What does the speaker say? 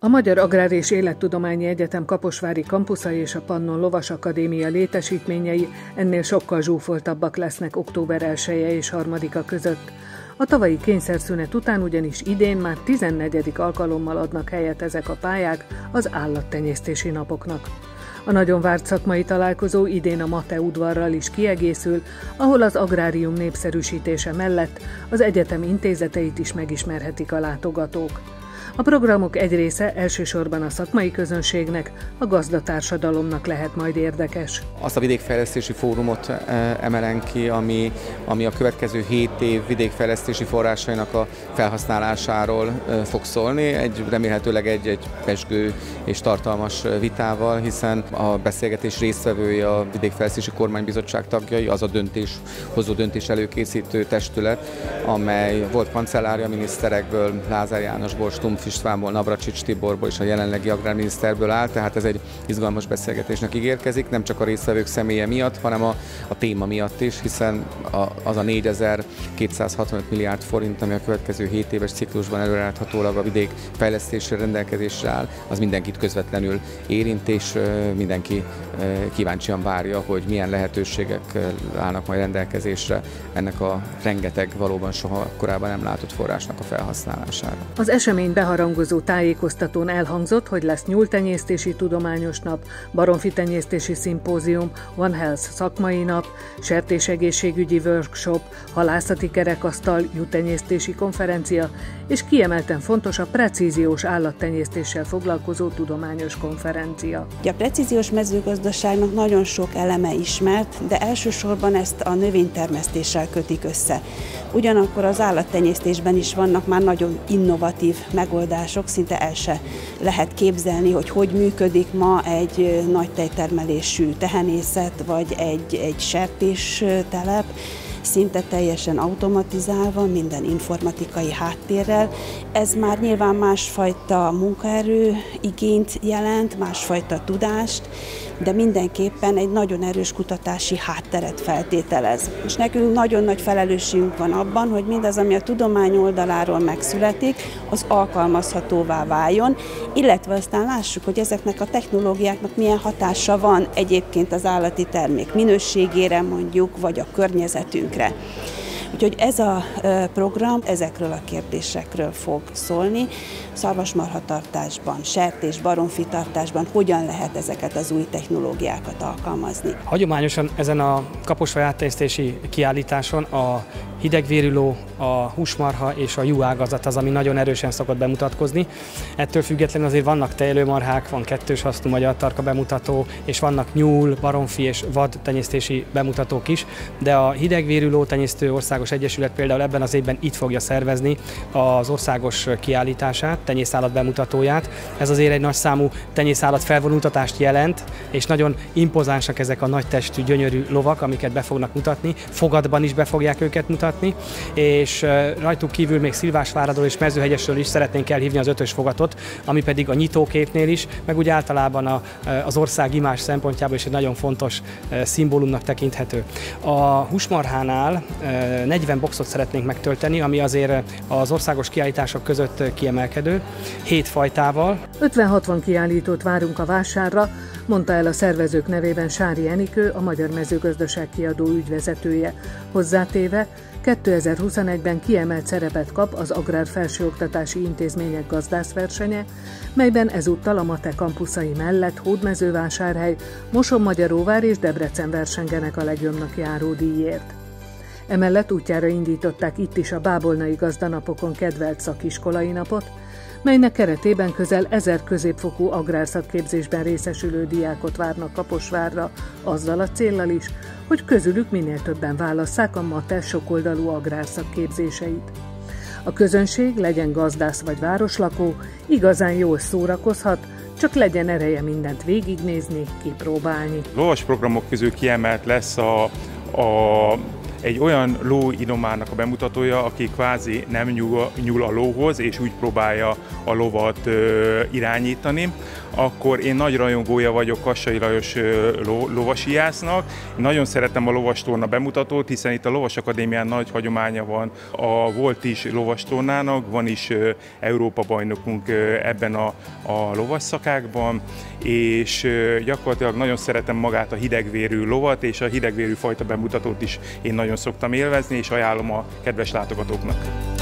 A Magyar Agrár és Élettudományi Egyetem kaposvári kampusza és a Pannon Lovas Akadémia létesítményei ennél sokkal zsúfoltabbak lesznek október 1-e és 3-a között. A tavalyi kényszerszünet után ugyanis idén már 14. alkalommal adnak helyet ezek a pályák az állattenyésztési napoknak. A nagyon várt szakmai találkozó idén a Mate udvarral is kiegészül, ahol az agrárium népszerűsítése mellett az egyetem intézeteit is megismerhetik a látogatók. A programok egy része elsősorban a szakmai közönségnek, a gazdatársadalomnak lehet majd érdekes. Azt a vidékfejlesztési fórumot emelem ki, ami a következő 7 év vidékfejlesztési forrásainak a felhasználásáról fog szólni, remélhetőleg egy pezsgő és tartalmas vitával, hiszen a beszélgetés résztvevője a Vidékfejlesztési Kormánybizottság tagjai, az a hozó döntés előkészítő testület, amely volt kancellária miniszterekből, Lázár Jánosból, Stumpf Istvánból, Navracsics Tiborból és a jelenlegi agrárminiszterből áll, tehát ez egy izgalmas beszélgetésnek ígérkezik, nem csak a résztvevők személye miatt, hanem a téma miatt is, hiszen az a 4265 milliárd forint, ami a következő 7 éves ciklusban előreláthatólag a vidék fejlesztésre rendelkezésre áll, az mindenkit közvetlenül érint, és mindenki kíváncsian várja, hogy milyen lehetőségek állnak majd rendelkezésre ennek a rengeteg, valóban soha korábban nem látott forrásnak a felhasználására. Az esemény beharangozó tájékoztatón elhangzott, hogy lesz nyúltenyésztési tudományos nap, baromfitenyésztési szimpózium, One Health szakmai nap, sertésegészségügyi workshop, halászati kerekasztal, juhtenyésztési konferencia, és kiemelten fontos a precíziós állattenyésztéssel foglalkozó tudományos konferencia. A precíziós mezőgazdaságnak nagyon sok eleme ismert, de elsősorban ezt a növénytermesztéssel kötik össze. Ugyanakkor az állattenyésztésben is vannak már nagyon innovatív megoldások, szinte el se lehet képzelni, hogy működik ma egy nagy tejtermelésű tehenészet, vagy egy sertéstelep, szinte teljesen automatizálva, minden informatikai háttérrel. Ez már nyilván másfajta munkaerő igényt jelent, másfajta tudást, de mindenképpen egy nagyon erős kutatási hátteret feltételez. És nekünk nagyon nagy felelősségünk van abban, hogy mindaz, ami a tudomány oldaláról megszületik, az alkalmazhatóvá váljon, illetve aztán lássuk, hogy ezeknek a technológiáknak milyen hatása van egyébként az állati termék minőségére mondjuk, vagy a környezetünkre. Úgyhogy ez a program ezekről a kérdésekről fog szólni. Szarvasmarhatartásban, sertés, baromfitartásban hogyan lehet ezeket az új technológiákat alkalmazni. Hagyományosan ezen a kaposvári állattenyésztési kiállításon a hidegvérű ló, a húsmarha és a juhágazat az, ami nagyon erősen szokott bemutatkozni. Ettől függetlenül azért vannak tejlőmarhák, van kettős hasznú magyar tarka bemutató, és vannak nyúl, baromfi és vad tenyésztési bemutatók is, de a hidegvérű ló tenyésztő országos egyesület például ebben az évben itt fogja szervezni az országos kiállítását, tenyészállat bemutatóját. Ez azért egy nagy számú tenyészállat felvonultatást jelent, és nagyon impozánsak ezek a nagy testű, gyönyörű lovak, amiket be fognak mutatni. Fogatban is be fogják őket mutatni, és rajtuk kívül még Szilvásváradról és Mezőhegyesről is szeretnénk elhívni az 5-ös fogatot, ami pedig a nyitóképnél is, meg úgy általában az ország imázs szempontjából is egy nagyon fontos szimbólumnak tekinthető. A húsmarhánál 40 boxot szeretnénk megtölteni, ami azért az országos kiállítások között kiemelkedő, 7 fajtával. 50-60 kiállítót várunk a vásárra, mondta el a szervezők nevében Sári Enikő, a Magyar Mezőgazdaság Kiadó ügyvezetője. Hozzátéve, 2021-ben kiemelt szerepet kap az Agrár Felsőoktatási Intézmények gazdászversenye, melyben ezúttal a Mate kampuszai mellett Hódmezővásárhely, Mosonmagyaróvár és Debrecen versengenek a legjobbnak járó díjért. Emellett útjára indították itt is a Bábolnai Gazdanapokon kedvelt szakiskolai napot, melynek keretében közel 1000 középfokú agrárszakképzésben részesülő diákot várnak Kaposvárra, azzal a céllal is, hogy közülük minél többen válasszák a Mate sokoldalú agrárszakképzéseit. A közönség, legyen gazdász vagy városlakó, igazán jól szórakozhat, csak legyen ereje mindent végignézni, kipróbálni. Lovas programok közül kiemelt lesz a egy olyan lóidomárnak a bemutatója, aki kvázi nem nyúl a lóhoz, és úgy próbálja a lovat irányítani, akkor én nagy rajongója vagyok Kassai Lajos lovasiásznak. Nagyon szeretem a lovastorna bemutatót, hiszen itt a Lovasakadémián nagy hagyománya van volt is lovastornának, van is Európa bajnokunk ebben a lovasszakákban, és gyakorlatilag nagyon szeretem magát a hidegvérű lovat, és a hidegvérű fajta bemutatót is én nagyon szoktam élvezni, és ajánlom a kedves látogatóknak.